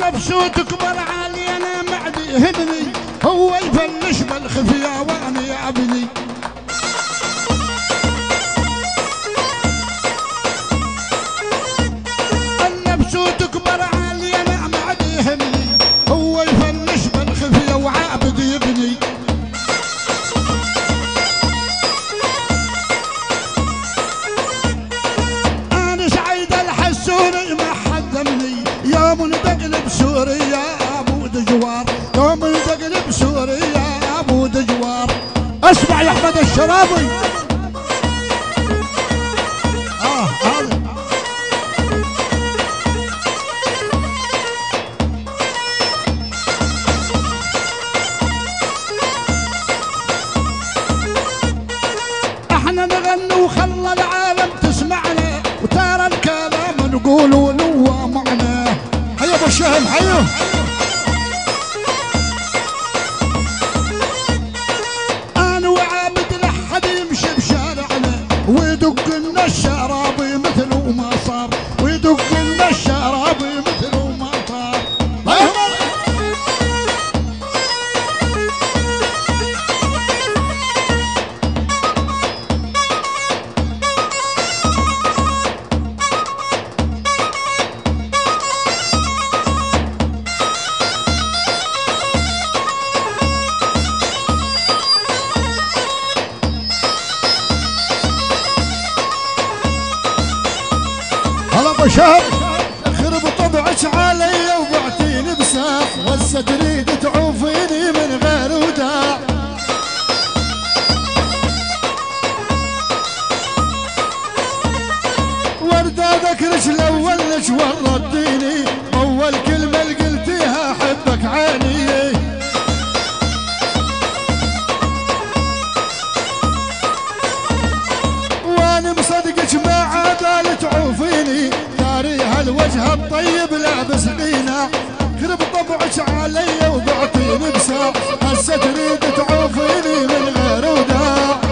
النفس تكبر عالي انا معدي يهمني، هو يفنش بالخفية وانا يعبني. النفس تكبر عالي انا معدي يهمني، هو يفنش بالخفية وعابد يبني. انا سعيد الحسوني ما حدمني، يوم تقلب سوريا ابو دجوار، يوم تقلب سوريا ابو دجوار. اسمع يا احمد الشرابي. هذا احنا نغني وخلى العالم تسمعنا، وترى الكلام نقولوا له معناه. حيا ابو الشهم حيا. انا وعابد لحد يمشي بشارعنا، ويدق لنا الشرابي مثله ما صار، ويدق لنا الشرابي مثله ما صار. هلا ابو شهر. خرب طبعك علي وبعتيني بساف، وهسه تريد تعوفيني من غير وداع. وردة ذكرش الاول ليش وردتيني، اول كلمة اللي قلتيها احبك عيني. وانا مصدقك ما عاد تعوفيني، داريها الوجه الطيب لابس قينة. خرب طبعك علي وبعتيني بساع، هسه تريد تعوفيني من غير وداع.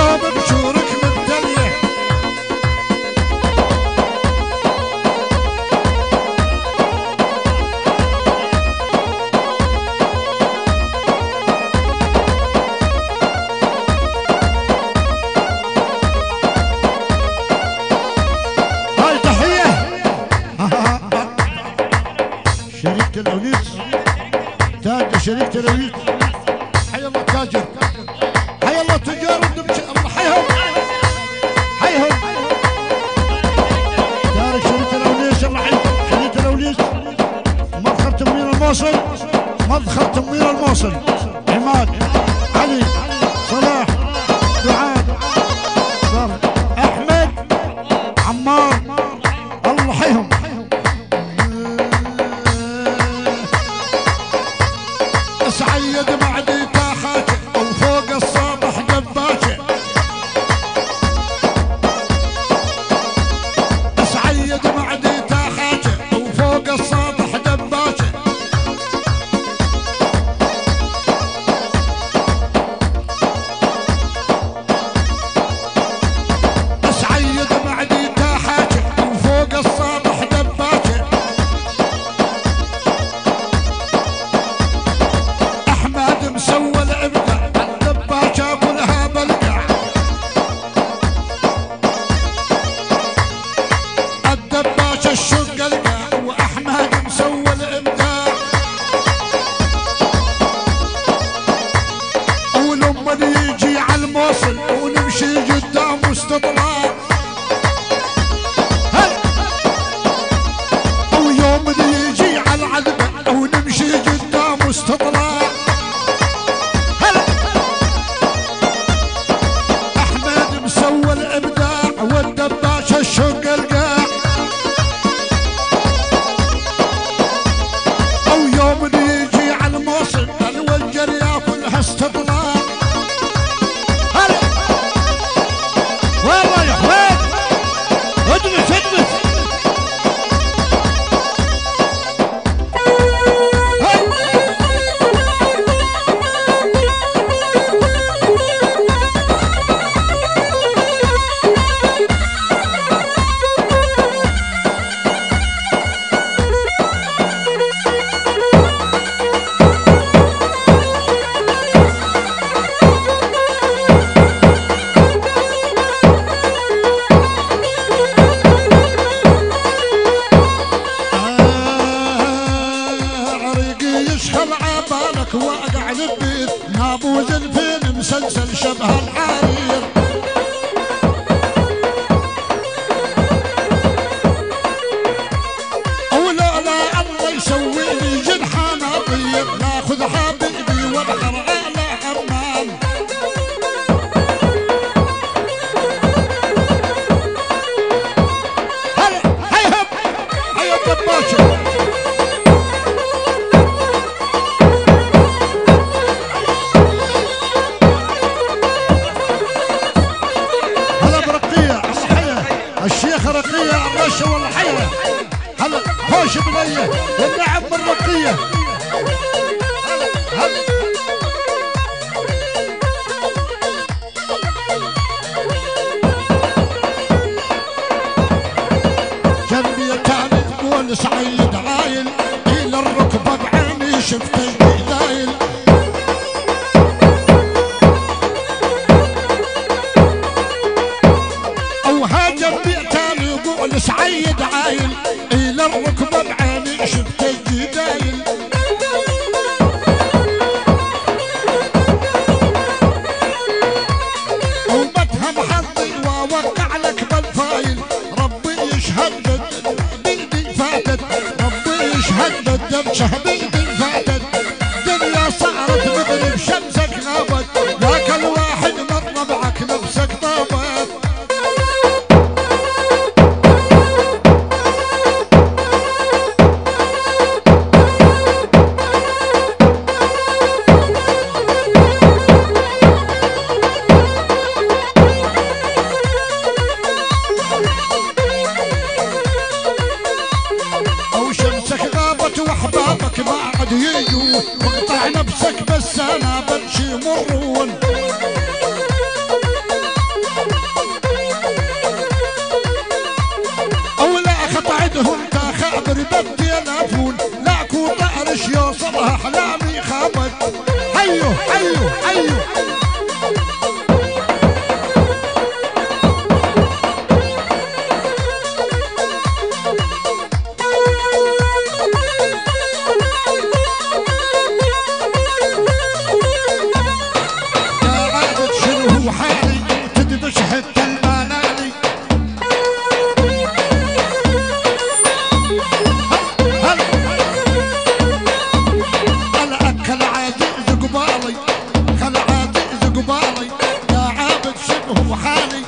دوب بشورك متدلع. هاي تحية شريكة الأونيس، تاج شريكة الأونيس. حي الله تاجر، حي الله تجار الله حيهم حيهم. تارك شريكة الأونيس الله حيهم. شريكة الأونيس مدخل تمويل الموصل، مدخل تمويل الموصل. عماد علي صلاح دعاء أحمد عمار الله حيهم. اسعيد معدي تاخاته وفوق السطح دباشه. اسعيد معدي تاخاته وفوق السطح دباشه. اسعيد معدي تاخاته وفوق السطح دباشه. احمد مسوى الابداع الدباشه ابو لها بلقع. الدباشه الشق القاع واحمد مسوى الابداع. ولما يجي على الموصل ونمشي قدام استطلاع. ويوم يجي على العذبه ونمشي قدام استطلاع. احمد مسوى الابداع والدباشه الشق القاع. او يوم يجي على الموصل الوجر كلها استطلاع. هلا والله يا حويد ادمس ادمس. عريقي يشهر عبالك واقع للبيت. نابوز الفين مسلسل شبه الحرير. ولولا الله يسوي لي جنحان اطير لاخذ حبيبي وابحر على عمان. هلا هيهم هيا الدباشه. هلا برقية الصحية الشيخ رقية الرشة والحية. هلا هوش بنية والنعم بالرقية. هلا هلا جنبي كان تقول سعيد عايل الى الركبه بعيني شفت الجدايل. او هاجم بيتان يقول سعيد عايل الى الركبه بعيني شفت الجدايل. وبتهم حظي واوقع لك بالفايل. ربي يشهد بيدي فاتت. ربي يشهد بالدبشه بيدي فاتت. دنيا صارت مغرب شمسك غابت. ذاك الواحد مر معك نفسك طابت. او شمسك غابت واحبابك ما عاد يجوا. واقطع نفسك بس انا بمشي مرون. حيو حيو حيو خل عادي ذق بالي يا عابد شبه وحالي